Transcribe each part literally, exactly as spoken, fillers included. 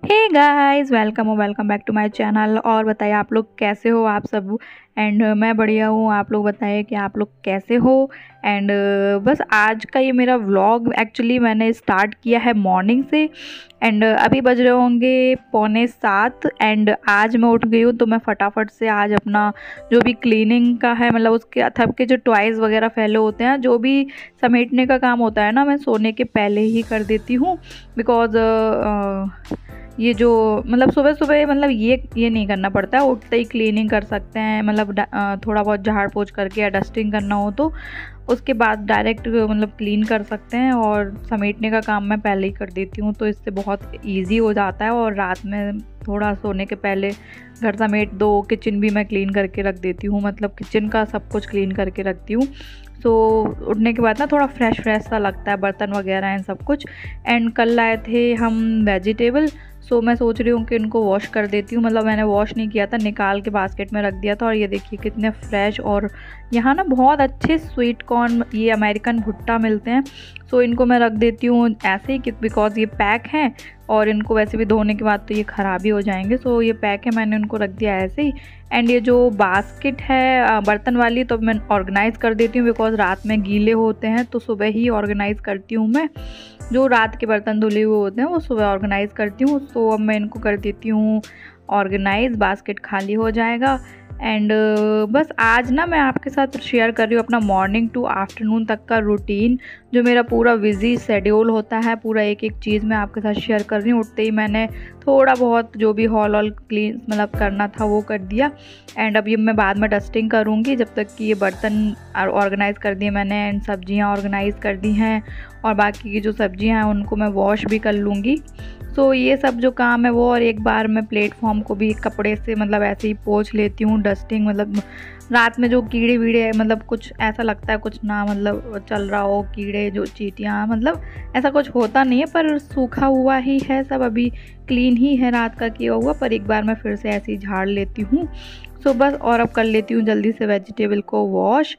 हे guys, welcome और welcome back to my channel. और बताइए आप लोग कैसे हो आप सब। एंड uh, मैं बढ़िया हूँ। आप लोग बताइए कि आप लोग कैसे हो। एंड uh, बस आज का ये मेरा व्लॉग एक्चुअली मैंने स्टार्ट किया है मॉर्निंग से। एंड uh, अभी बज रहे होंगे पौने सात। एंड आज मैं उठ गई हूँ तो मैं फटाफट से आज अपना जो भी क्लीनिंग का है, मतलब उसके थप के जो टॉयज़ वगैरह फैले होते हैं, जो भी समेटने का काम होता है ना, मैं सोने के पहले ही कर देती हूँ। बिकॉज ये जो मतलब सुबह सुबह मतलब ये ये नहीं करना पड़ता है, उठते ही क्लीनिंग कर सकते हैं। मतलब थोड़ा बहुत झाड़ पोंछ करके या डस्टिंग करना हो तो उसके बाद डायरेक्ट मतलब क्लीन कर सकते हैं। और समेटने का काम मैं पहले ही कर देती हूँ तो इससे बहुत इजी हो जाता है। और रात में थोड़ा सोने के पहले घर समेट दो, किचन भी मैं क्लीन करके रख देती हूँ, मतलब किचन का सब कुछ क्लीन करके रखती हूँ। सो so, उठने के बाद ना थोड़ा फ्रेश फ्रेश सा लगता है, बर्तन वगैरह हैं सब कुछ। एंड कल लाए थे हम वेजिटेबल, सो so, मैं सोच रही हूँ कि इनको वॉश कर देती हूँ। मतलब मैंने वॉश नहीं किया था, निकाल के बास्केट में रख दिया था। और ये देखिए कितने फ्रेश। और यहाँ ना बहुत अच्छे स्वीट कॉर्न, ये अमेरिकन भुट्टा मिलते हैं। सो so, इनको मैं रख देती हूँ ऐसे ही, बिकॉज ये पैक हैं और इनको वैसे भी धोने के बाद तो ये ख़राब ही हो जाएंगे। सो so, ये पैक है, मैंने उनको रख दिया ऐसे ही। एंड ये जो बास्केट है बर्तन वाली, तो मैं ऑर्गेनाइज़ कर देती हूँ बिकॉज रात में गीले होते हैं तो सुबह ही ऑर्गेनाइज़ करती हूँ मैं। जो रात के बर्तन धुले हुए होते हैं वो सुबह ऑर्गेनाइज़ करती हूँ। तो अब मैं इनको कर देती हूँ ऑर्गेनाइज, बास्केट खाली हो जाएगा। एंड uh, बस आज ना मैं आपके साथ शेयर कर रही हूँ अपना मॉर्निंग टू आफ्टरनून तक का रूटीन, जो मेरा पूरा बिजी शेड्यूल होता है। पूरा एक एक चीज़ मैं आपके साथ शेयर कर रही हूँ। उठते ही मैंने थोड़ा बहुत जो भी हॉल हॉल क्लीन मतलब करना था वो कर दिया। एंड अब ये मैं बाद में डस्टिंग करूँगी, जब तक कि ये बर्तन ऑर्गेनाइज़ कर दिए मैंने। एंड सब्जियाँ ऑर्गेनाइज़ कर दी हैं और बाकी की जो सब्जियाँ हैं उनको मैं वॉश भी कर लूँगी। सो so, ये सब जो काम है वो, और एक बार मैं प्लेटफॉर्म को भी कपड़े से मतलब ऐसे ही पोंछ लेती हूँ। डस्टिंग मतलब रात में जो कीड़े वीड़े मतलब कुछ ऐसा लगता है कुछ ना मतलब चल रहा हो, कीड़े जो चींटियाँ, मतलब ऐसा कुछ होता नहीं है, पर सूखा हुआ ही है सब, अभी क्लीन ही है रात का किया हुआ। पर एक बार मैं फिर से ऐसे ही झाड़ लेती हूँ। सो बस, और अब कर लेती हूँ जल्दी से वेजिटेबल को वॉश।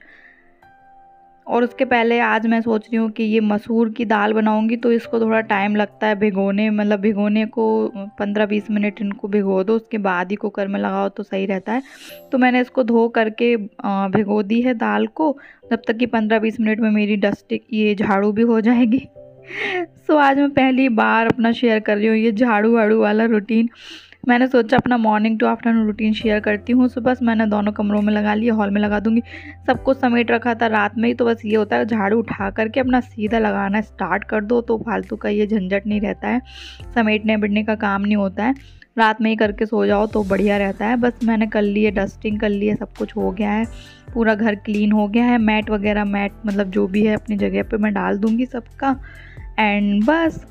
और उसके पहले आज मैं सोच रही हूँ कि ये मसूर की दाल बनाऊँगी, तो इसको थोड़ा टाइम लगता है भिगोने, मतलब भिगोने को पंद्रह बीस मिनट इनको भिगो दो, उसके बाद ही कुकर में लगाओ तो सही रहता है। तो मैंने इसको धो करके भिगो दी है दाल को, जब तक कि पंद्रह बीस मिनट में मेरी डस्टिंग ये झाड़ू भी हो जाएगी। सो आज मैं पहली बार अपना शेयर कर रही हूँ ये झाड़ू वाड़ू वाला रूटीन। मैंने सोचा अपना morning to afternoon routine share करती हूँ। सो बस मैंने दोनों कमरों में लगा लिया, हॉल में लगा दूँगी। सब कुछ समेट रखा था रात में ही, तो बस ये होता है झाड़ू उठा करके अपना सीधा लगाना स्टार्ट कर दो, तो फालतू का ये झंझट नहीं रहता है, समेटने बिटने का काम नहीं होता है। रात में ही करके सो जाओ तो बढ़िया रहता है। बस मैंने कर ली है, डस्टिंग कर ली है, सब कुछ हो गया है, पूरा घर क्लीन हो गया है। मैट वगैरह, मैट मतलब जो भी है अपनी जगह पे मैं डाल दूँगी सबका। एंड बस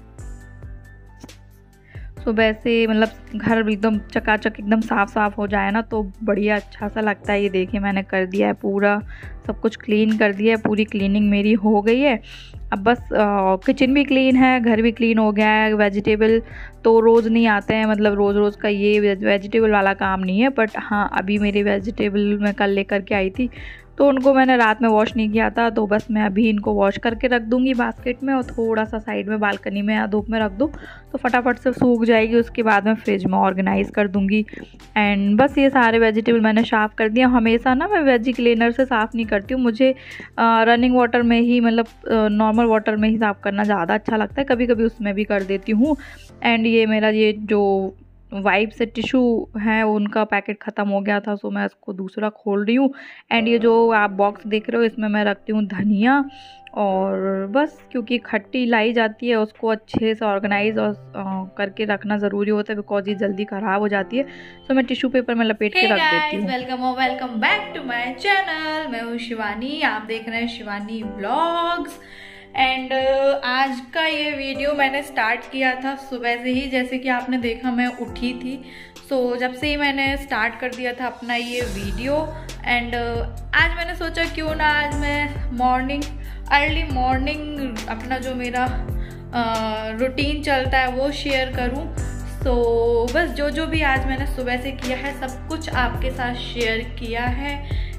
सुबह से मतलब घर एकदम चकाचक एकदम साफ़ साफ़ हो जाए ना तो बढ़िया अच्छा सा लगता है। ये देखिए मैंने कर दिया है, पूरा सब कुछ क्लीन कर दिया है, पूरी क्लीनिंग मेरी हो गई है। अब बस किचन भी क्लीन है, घर भी क्लीन हो गया है। वेजिटेबल तो रोज़ नहीं आते हैं, मतलब रोज़ रोज़ का ये वेजिटेबल वाला काम नहीं है, बट हाँ अभी मेरी वेजिटेबल मैं कल लेकर के आई थी तो उनको मैंने रात में वॉश नहीं किया था, तो बस मैं अभी इनको वॉश करके रख दूँगी बास्केट में। और थोड़ा सा साइड में बालकनी में या धूप में रख दूँ तो फटाफट से सूख जाएगी। उसके बाद मैं फ्रिज में ऑर्गेनाइज़ कर दूँगी। एंड बस ये सारे वेजिटेबल मैंने साफ़ कर दिया। हमेशा ना मैं वेजी क्लीनर से साफ़ नहीं करती हूँ, मुझे रनिंग वाटर में ही मतलब नॉर्मल वाटर में ही साफ़ करना ज़्यादा अच्छा लगता है। कभी कभी उसमें भी कर देती हूँ। एंड ये मेरा ये जो वाइप से टिशू है उनका पैकेट ख़त्म हो गया था, सो मैं इसको दूसरा खोल रही हूँ। एंड ये जो आप बॉक्स देख रहे हो इसमें मैं रखती हूँ धनिया। और बस क्योंकि खट्टी लाई जाती है उसको अच्छे से ऑर्गेनाइज और करके रखना ज़रूरी होता है, बिकॉज ये जल्दी ख़राब हो जाती है। सो मैं टिशू पेपर में लपेट के रख देती हूँ। वेलकम और welcome back to my channel. मैं हूँ शिवानी, आप देख रहे हैं शिवानी ब्लॉग्स। एंड uh, आज का ये वीडियो मैंने स्टार्ट किया था सुबह से ही, जैसे कि आपने देखा मैं उठी थी। सो so, जब से ही मैंने स्टार्ट कर दिया था अपना ये वीडियो। एंड uh, आज मैंने सोचा क्यों ना आज मैं मॉर्निंग अर्ली मॉर्निंग अपना जो मेरा रूटीन uh, चलता है वो शेयर करूं। सो so, बस जो जो भी आज मैंने सुबह से किया है सब कुछ आपके साथ शेयर किया है।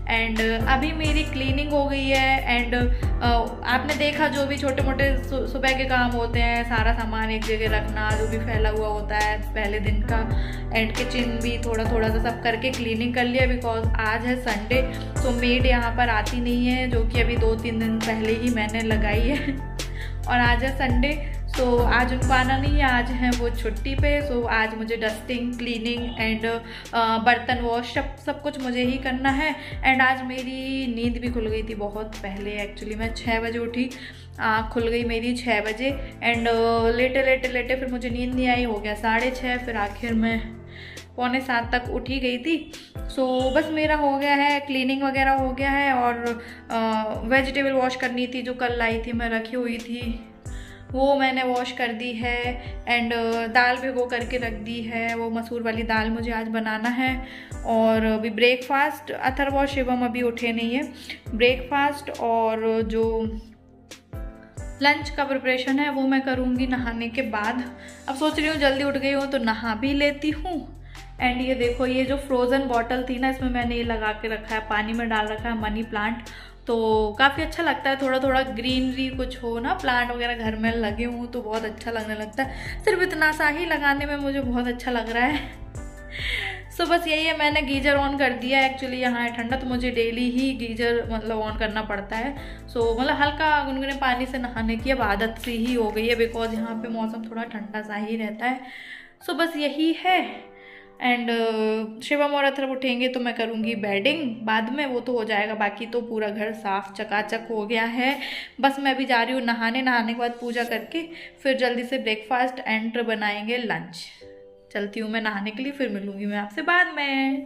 एंड अभी मेरी क्लीनिंग हो गई है। एंड आपने देखा जो भी छोटे मोटे सुबह के काम होते हैं, सारा सामान एक जगह रखना जो भी फैला हुआ होता है पहले दिन का, एंड किचन भी थोड़ा थोड़ा सा सब करके क्लीनिंग कर लिया। बिकॉज आज है संडे, तो मेड यहाँ पर आती नहीं है, जो कि अभी दो तीन दिन पहले ही मैंने लगाई है और आज है संडे, सो so, आज उनको आना नहीं है, आज है वो छुट्टी पे। सो so, आज मुझे डस्टिंग, क्लीनिंग एंड बर्तन वॉश सब सब कुछ मुझे ही करना है। एंड आज मेरी नींद भी खुल गई थी बहुत पहले। एक्चुअली मैं छः बजे उठी, आँख खुल गई मेरी छः बजे। एंड uh, लेटे लेटे लेटे फिर मुझे नींद नहीं आई, हो गया साढ़े छः, फिर आखिर में पौने सात तक उठी गई थी। सो so, बस मेरा हो गया है, क्लीनिंग वगैरह हो गया है। और वेजिटेबल वॉश करनी थी, जो कल लाई थी मैं रखी हुई थी, वो मैंने वॉश कर दी है। एंड दाल भिगो करके रख दी है, वो मसूर वाली दाल मुझे आज बनाना है। और अभी ब्रेकफास्ट, अथर्व और शिवम अभी उठे नहीं है। ब्रेकफास्ट और जो लंच का प्रिपरेशन है वो मैं करूँगी नहाने के बाद। अब सोच रही हूँ जल्दी उठ गई हूँ तो नहा भी लेती हूँ। एंड ये देखो, ये जो फ्रोज़न बॉटल थी ना, इसमें मैंने ये लगा के रखा है, पानी में डाल रखा है मनी प्लांट। तो काफ़ी अच्छा लगता है, थोड़ा थोड़ा ग्रीनरी कुछ हो ना, प्लांट वगैरह घर में लगे हों तो बहुत अच्छा लगने लगता है। सिर्फ इतना सा ही लगाने में मुझे बहुत अच्छा लग रहा है। सो so, बस यही है, मैंने गीजर ऑन कर दिया है। एक्चुअली यहाँ है ठंडा, तो मुझे डेली ही गीजर मतलब ऑन करना पड़ता है। सो so, मतलब हल्का गुनगुने पानी से नहाने की अब आदत सी ही हो गई है, बिकॉज यहाँ पे मौसम थोड़ा ठंडा सा ही रहता है। सो so, बस यही है। एंड uh, शिवम और अथर्व उठेंगे तो मैं करूँगी बेडिंग बाद में, वो तो हो जाएगा। बाकी तो पूरा घर साफ चकाचक हो गया है। बस मैं अभी जा रही हूँ नहाने, नहाने के बाद पूजा करके फिर जल्दी से ब्रेकफास्ट एंड बनाएंगे लंच। चलती हूँ मैं नहाने के लिए, फिर मिलूँगी मैं आपसे बाद में।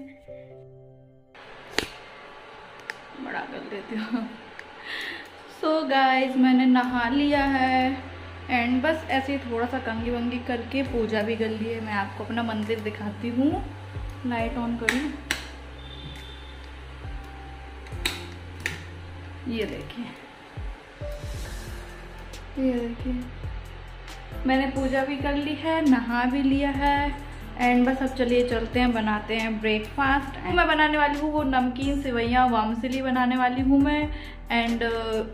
बड़ा कर देती हूँ। सो गाइज, मैंने नहा लिया है एंड बस ऐसे ही थोड़ा सा कंघी वंगी करके पूजा भी कर ली है। मैं आपको अपना मंदिर दिखाती हूँ, लाइट ऑन करूँ। ये देखिए, ये देखिए, मैंने पूजा भी कर ली है, नहा भी लिया है। एंड बस अब चलिए चलते हैं, बनाते हैं ब्रेकफास्ट। मैं बनाने वाली हूँ वो नमकीन सेवइयाँ वामसिली बनाने वाली हूँ मैं। एंड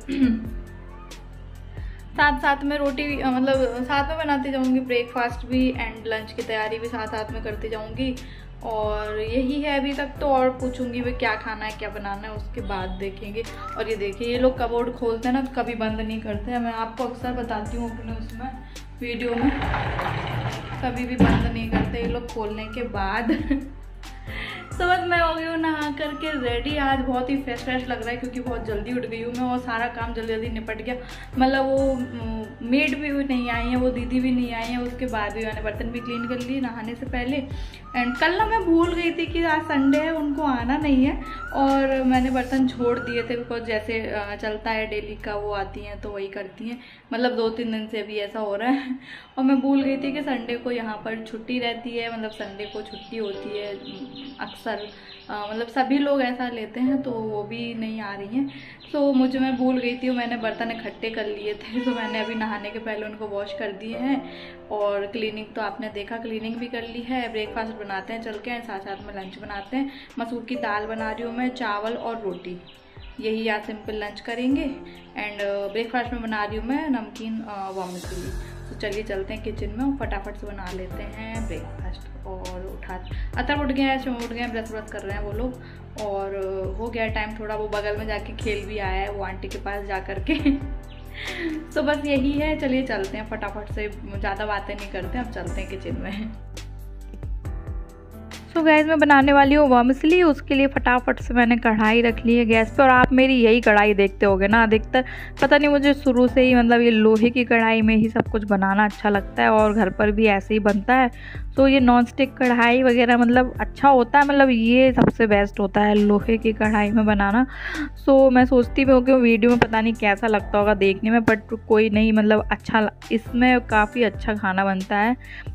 साथ साथ में रोटी मतलब साथ में बनाती जाऊंगी, ब्रेकफास्ट भी एंड लंच की तैयारी भी साथ साथ में करती जाऊंगी। और यही है अभी तक तो, और पूछूंगी वे क्या खाना है क्या बनाना है, उसके बाद देखेंगे। और ये देखिए, ये लोग कबोर्ड खोलते हैं ना तो कभी बंद नहीं करते हैं। मैं आपको अक्सर बताती हूँ अपने उसमें वीडियो में, कभी भी बंद नहीं करते ये लोग खोलने के बाद। तो बस मैं हो गई हूँ नहा करके रेडी। आज बहुत ही फ्रेश फ्रेश लग रहा है क्योंकि बहुत जल्दी उठ गई हूँ मैं, और सारा काम जल्दी जल्दी निपट गया। मतलब वो मेड भी नहीं आई है, वो दीदी भी नहीं आई है, उसके बाद भी मैंने बर्तन भी क्लीन कर लिए नहाने से पहले। एंड कल ना मैं भूल गई थी कि आज संडे है, उनको आना नहीं है, और मैंने बर्तन छोड़ दिए थे बिकॉज जैसे चलता है डेली का, वो आती हैं तो वही करती हैं। मतलब दो तीन दिन से भी ऐसा हो रहा है। और मैं भूल गई थी कि संडे को यहाँ पर छुट्टी रहती है, मतलब संडे को छुट्टी होती है अक्सर, मतलब सभी लोग ऐसा लेते हैं, तो वो भी नहीं आ रही हैं। तो मुझे मैं भूल गई थी, मैंने बर्तन इकट्ठे कर लिए थे, तो मैंने अभी नहाने के पहले उनको वॉश कर दिए हैं। और क्लीनिंग तो आपने देखा, क्लीनिंग भी कर ली है। ब्रेकफास्ट बनाते हैं चल के, साथ साथ में लंच बनाते हैं। मसूर की दाल बना रही हूँ मैं, चावल और रोटी, यही आज सिंपल लंच करेंगे। एंड ब्रेकफास्ट में बना रही हूँ मैं नमकीन वामसिली। तो चलिए चलते हैं किचन में, फटाफट से बना लेते हैं ब्रेकफास्ट। और उठा अतर उठ गए हैं, चुम उठ गए हैं, ब्रश ब्रश कर रहे हैं वो लोग, और हो गया टाइम थोड़ा। वो बगल में जाके खेल भी आया है वो आंटी के पास जा करके। तो बस यही है, चलिए चलते हैं फटाफट से, ज़्यादा बातें नहीं करते, अब चलते हैं किचन में। सो गैस, मैं बनाने वाली हूँ वर्मिसेली। उसके लिए फटाफट से मैंने कढ़ाई रख ली है गैस पे। और आप मेरी यही कढ़ाई देखते होगे ना अधिकतर, पता नहीं मुझे शुरू से ही मतलब ये लोहे की कढ़ाई में ही सब कुछ बनाना अच्छा लगता है, और घर पर भी ऐसे ही बनता है। सो ये नॉन स्टिक कढ़ाई वगैरह मतलब अच्छा होता है, मतलब ये सबसे बेस्ट होता है लोहे की कढ़ाई में बनाना। सो मैं सोचती भी हूँ कि वीडियो में पता नहीं कैसा लगता होगा देखने में, बट कोई नहीं, मतलब अच्छा, इसमें काफ़ी अच्छा खाना बनता है।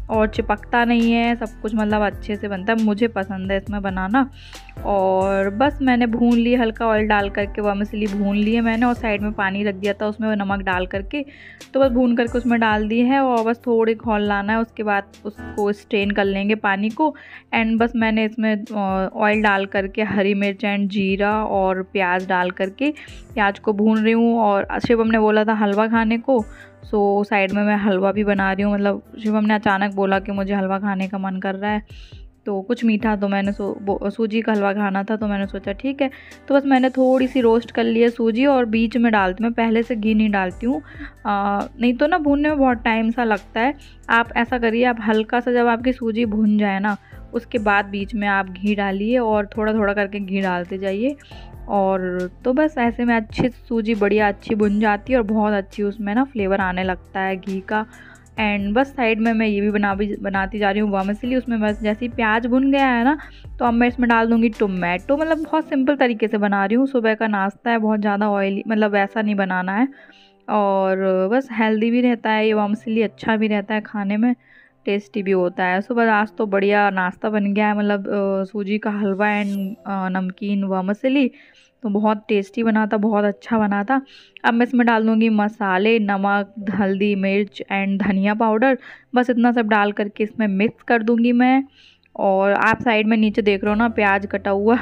और चिपकता नहीं है, सब कुछ मतलब अच्छे से बनता है। मुझे पसंद है इसमें बनाना। और बस मैंने भून ली, हल्का ऑयल डाल करके वर्मिसेली भून लिए मैंने, और साइड में पानी रख दिया था उसमें नमक डाल करके, तो बस भून करके उसमें डाल दी है और बस थोड़ी खौल लाना है। उसके बाद उसको स्ट्रेन कर लेंगे पानी को। एंड बस मैंने इसमें ऑयल डाल करके हरी मिर्च एंड जीरा और प्याज डाल करके प्याज को भून रही हूँ। और शिवम ने बोला था हलवा खाने को, सो साइड में मैं हलवा भी बना रही हूँ। मतलब शिवम ने अचानक बोला कि मुझे हलवा खाने का मन कर रहा है, तो कुछ मीठा, तो मैंने सो सूजी का हलवा खाना था, तो मैंने सोचा ठीक है। तो बस मैंने थोड़ी सी रोस्ट कर ली है सूजी और बीच में डालती हूँ, मैं पहले से घी नहीं डालती हूँ, नहीं तो ना भूनने में बहुत टाइम सा लगता है। आप ऐसा करिए, आप हल्का सा जब आपकी सूजी भून जाए ना, उसके बाद बीच में आप घी डालिए और थोड़ा थोड़ा करके घी डालते जाइए। और तो बस ऐसे में अच्छी सूजी बढ़िया अच्छी भुन जाती है और बहुत अच्छी उसमें ना फ्लेवर आने लगता है घी का। एंड बस साइड में मैं ये भी बना भी बनाती जा रही हूँ वर्मिसेली। उसमें बस जैसे ही प्याज भुन गया है ना, तो अब मैं इसमें डाल दूँगी टोमेटो। मतलब बहुत सिंपल तरीके से बना रही हूँ, सुबह का नाश्ता है, बहुत ज़्यादा ऑयली मतलब वैसा नहीं बनाना है। और बस हेल्दी भी रहता है ये वर्मिसेली, अच्छा भी रहता है खाने में, टेस्टी भी होता है। सुबह आज तो बढ़िया नाश्ता बन गया है, मतलब सूजी का हलवा एंड नमकीन वर्मिसेली, तो बहुत टेस्टी बना था, बहुत अच्छा बना था। अब मैं इसमें डाल दूँगी मसाले, नमक, हल्दी, मिर्च एंड धनिया पाउडर, बस इतना सब डाल करके इसमें मिक्स कर दूँगी मैं। और आप साइड में नीचे देख रहे हो ना प्याज कटा हुआ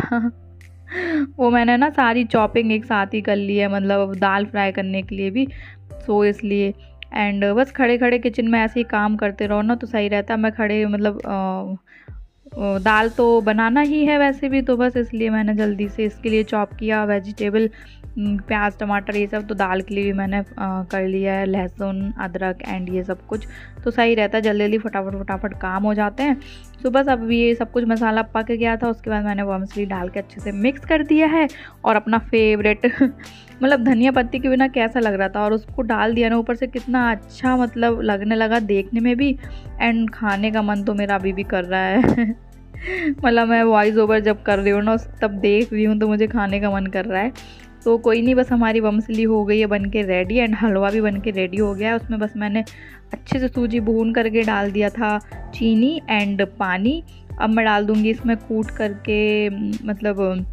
वो मैंने ना सारी चॉपिंग एक साथ ही कर ली है, मतलब दाल फ्राई करने के लिए भी, सो इसलिए। एंड बस खड़े खड़े किचन में ऐसे ही काम करते रहो ना तो सही रहता है। मैं खड़े मतलब आ, दाल तो बनाना ही है वैसे भी, तो बस इसलिए मैंने जल्दी से इसके लिए चॉप किया वेजिटेबल, प्याज टमाटर ये सब, तो दाल के लिए भी मैंने आ, कर लिया है, लहसुन अदरक एंड ये सब कुछ, तो सही रहता है, जल्दी जल्दी फटाफट फटाफट काम हो जाते हैं। तो बस अब ये सब कुछ मसाला पक गया था, उसके बाद मैंने वर्मिसेली डाल के अच्छे से मिक्स कर दिया है और अपना फेवरेट मतलब धनिया पत्ती के बिना कैसा लग रहा था, और उसको डाल दिया ना ऊपर से, कितना अच्छा मतलब लगने लगा देखने में भी, एंड खाने का मन तो मेरा अभी भी कर रहा है मतलब मैं वॉइस ओवर जब कर रही हूँ ना तब देख रही हूँ तो मुझे खाने का मन कर रहा है। तो कोई नहीं, बस हमारी वर्मिसेली हो गई है बन के रेडी, एंड हलवा भी बन के रेडी हो गया है। उसमें बस मैंने अच्छे से सूजी भून करके डाल दिया था चीनी एंड पानी। अब मैं डाल दूँगी इसमें कूट करके मतलब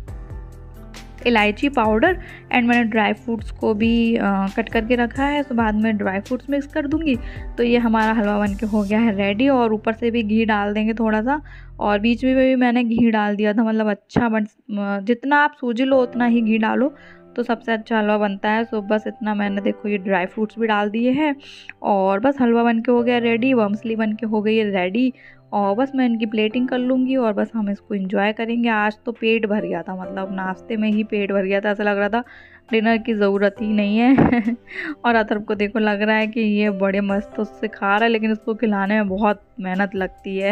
इलायची पाउडर, एंड मैंने ड्राई फ्रूट्स को भी आ, कट करके रखा है, तो बाद में ड्राई फ्रूट्स मिक्स कर दूंगी। तो ये हमारा हलवा बन के हो गया है रेडी, और ऊपर से भी घी डाल देंगे थोड़ा सा, और बीच में भी मैंने घी डाल दिया था, मतलब अच्छा बन, जितना आप सूजी लो उतना ही घी डालो तो सबसे अच्छा हलवा बनता है। सो बस इतना मैंने देखो ये ड्राई फ्रूट्स भी डाल दिए हैं, और बस हलवा बन के हो गया रेडी, वर्मिसेली बन के हो गई है रेडी। और बस मैं इनकी प्लेटिंग कर लूँगी और बस हम इसको एंजॉय करेंगे। आज तो पेट भर गया था, मतलब नाश्ते में ही पेट भर गया था, ऐसा लग रहा था डिनर की ज़रूरत ही नहीं है और अथर्व को देखो लग रहा है कि ये बड़े मस्त उससे खा रहा है, लेकिन इसको खिलाने में बहुत मेहनत लगती है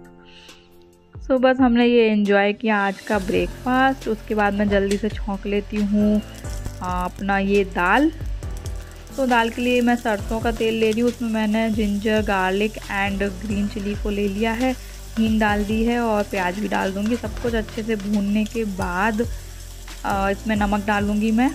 सो so, बस हमने ये एंजॉय किया आज का ब्रेकफास्ट। उसके बाद मैं जल्दी से छौंक लेती हूँ अपना ये दाल। तो दाल के लिए मैं सरसों का तेल ले रही हूँ, उसमें मैंने ginger garlic and green chilli को ले लिया है, हींग डाल दी है और प्याज भी डाल दूँगी। सब कुछ अच्छे से भूनने के बाद इसमें नमक डालूँगी मैं।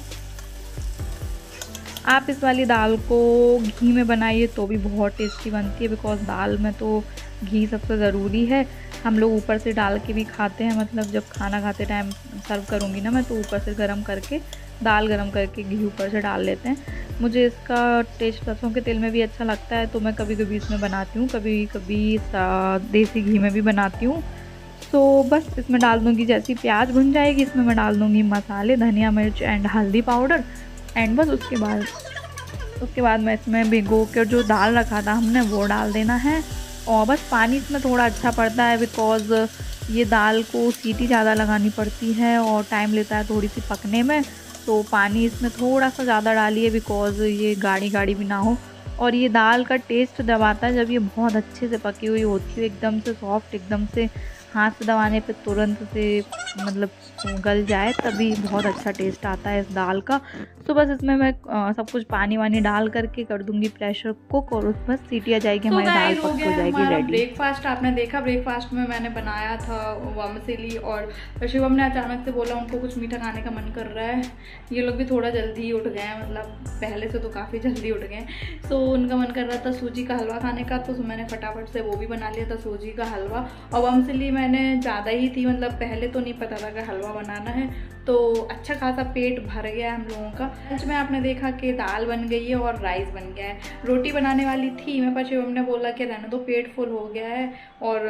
आप इस वाली दाल को घी में बनाइए तो भी बहुत टेस्टी बनती है, बिकॉज़ दाल में तो घी सबसे ज़रूरी है। हम लोग ऊपर से डाल के भी खाते हैं, मतलब जब खाना खाते टाइम सर्व करूँगी ना मैं, तो ऊपर से गरम करके दाल गरम करके घी ऊपर से डाल लेते हैं। मुझे इसका टेस्ट सरसों के तेल में भी अच्छा लगता है, तो मैं कभी कभी इसमें बनाती हूँ, कभी कभी देसी घी में भी बनाती हूँ। तो बस इसमें डाल दूँगी, जैसी प्याज भुन जाएगी इसमें मैं डाल दूँगी मसाले, धनिया मिर्च एंड हल्दी पाउडर, एंड बस उसके बाद उसके बाद मैं इसमें भिगो के जो दाल रखा था हमने वो डाल देना है। और बस पानी इसमें थोड़ा अच्छा पड़ता है, बिकॉज़ ये दाल को सीटी ज़्यादा लगानी पड़ती है और टाइम लेता है थोड़ी सी पकने में, तो पानी इसमें थोड़ा सा ज़्यादा डालिए, बिकॉज़ ये गाढ़ी गाढ़ी भी ना हो। और ये दाल का टेस्ट जब आता है जब ये बहुत अच्छे से पकी हुई होती है, एकदम से सॉफ्ट, एकदम से हाथ से दबाने पे तुरंत से मतलब गल जाए, तभी बहुत अच्छा टेस्ट आता है इस दाल का। तो बस इसमें मैं आ, सब कुछ पानी वानी डाल करके कर दूंगी प्रेशर कुक, और बस सीटी आ जाएगी, हमारी दाल पक हो जाएगी रेडी। ब्रेकफास्ट आपने देखा, ब्रेकफास्ट में मैंने बनाया था वर्मिसेली, और शिवम ने अचानक से बोला उनको कुछ मीठा खाने का मन कर रहा है। ये लोग भी थोड़ा जल्दी ही उठ गए हैं, मतलब पहले से तो काफ़ी जल्दी उठ गए। तो उनका मन कर रहा था सूजी का हलवा खाने का, तो मैंने फटाफट से वो भी बना लिया था सूजी का हलवा। और वर्मिसेली मैंने ज़्यादा ही थी, मतलब पहले तो नहीं पता था कि हलवा बनाना है, तो अच्छा खासा पेट भर गया हम लोगों का। लंच में आपने देखा कि दाल बन गई है और राइस बन गया है। रोटी बनाने वाली थी मैं, पर शिवम ने बोला कि रहने दो, पेट फुल हो गया है और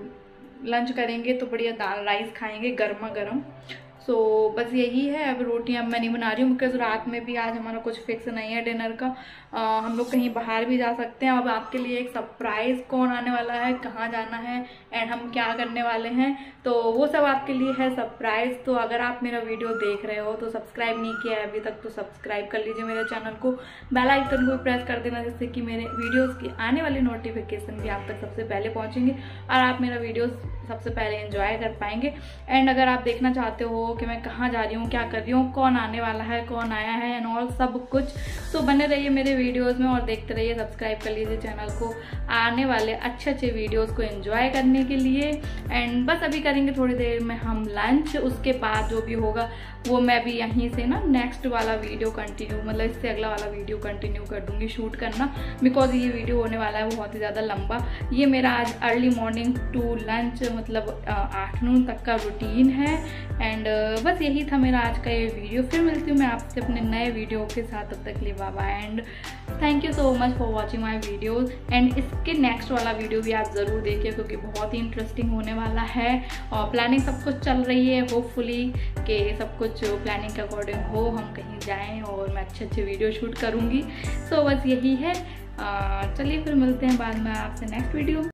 लंच करेंगे तो बढ़िया दाल राइस खाएंगे गर्मा गर्म। सो so, बस यही है। अब रोटियाँ मैं नहीं बना रही हूँ बिकॉज रात में भी आज हमारा कुछ फिक्स नहीं है डिनर का। आ, हम लोग कहीं बाहर भी जा सकते हैं। अब आपके लिए एक सरप्राइज़ कौन आने वाला है, कहाँ जाना है एंड हम क्या करने वाले हैं, तो वो सब आपके लिए है सरप्राइज़। तो अगर आप मेरा वीडियो देख रहे हो तो सब्सक्राइब नहीं किया है अभी तक तो सब्सक्राइब कर लीजिए मेरे चैनल को, बेल आइकन को भी प्रेस कर देना, जिससे कि मेरे वीडियोज़ की आने वाली नोटिफिकेशन भी आप तक सबसे पहले पहुँचेंगे और आप मेरा वीडियोज़ सबसे पहले एंजॉय कर पाएंगे। एंड अगर आप देखना चाहते हो कि मैं कहाँ जा रही हूँ, क्या कर रही हूँ, कौन आने वाला है, कौन आया है एंड ऑल सब कुछ, तो बने रहिए मेरे वीडियोस में और देखते रहिए, सब्सक्राइब कर लीजिए चैनल को आने वाले अच्छे अच्छे वीडियोस को एंजॉय करने के लिए। एंड बस अभी करेंगे थोड़ी देर में हम लंच, उसके बाद जो भी होगा वो मैं भी यहीं से ना नेक्स्ट वाला वीडियो कंटिन्यू, मतलब इससे अगला वाला वीडियो कंटिन्यू कर दूंगी शूट करना, बिकॉज ये वीडियो होने वाला है बहुत ही ज़्यादा लंबा। ये मेरा आज अर्ली मॉर्निंग टू लंच मतलब आफ्टरनून तक का रूटीन है। एंड बस यही था मेरा आज का ये वीडियो। फिर मिलती हूँ मैं आपसे अपने नए वीडियो के साथ, तब तक के लिए bye bye and thank you so much for watching my videos. And इसके नेक्स्ट वाला वीडियो भी आप ज़रूर देखिए क्योंकि बहुत ही इंटरेस्टिंग होने वाला है और प्लानिंग सब कुछ चल रही है, होपफुली कि सब कुछ प्लानिंग के अकॉर्डिंग हो, हम कहीं जाएं और मैं अच्छे अच्छे वीडियो शूट करूँगी। सो so, बस यही है। चलिए फिर मिलते हैं बाद में आपसे नेक्स्ट वीडियो।